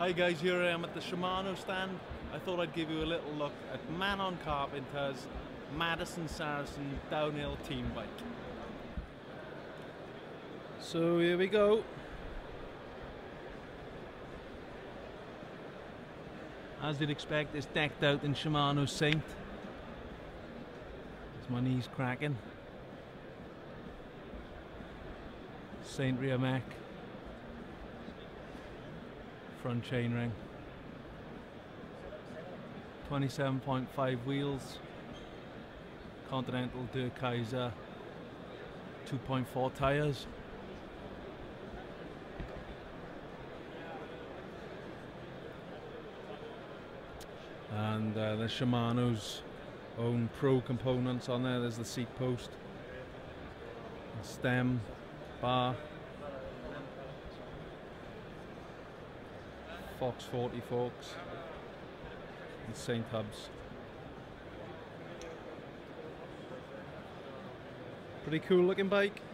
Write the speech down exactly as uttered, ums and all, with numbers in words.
Hi guys, here I am at the Shimano stand. I thought I'd give you a little look at Manon Carpenter's Madison Saracen downhill team bike. So here we go. As you'd expect, it's decked out in Shimano Saint. There's my knees cracking. Saint rear mech. Front chainring. twenty-seven point five wheels. Continental Der Kaiser two point four tyres. And uh, the Shimano's own pro components on there. There's the seat post, the stem, bar, Fox forty forks, and Saint hubs. Pretty cool looking bike.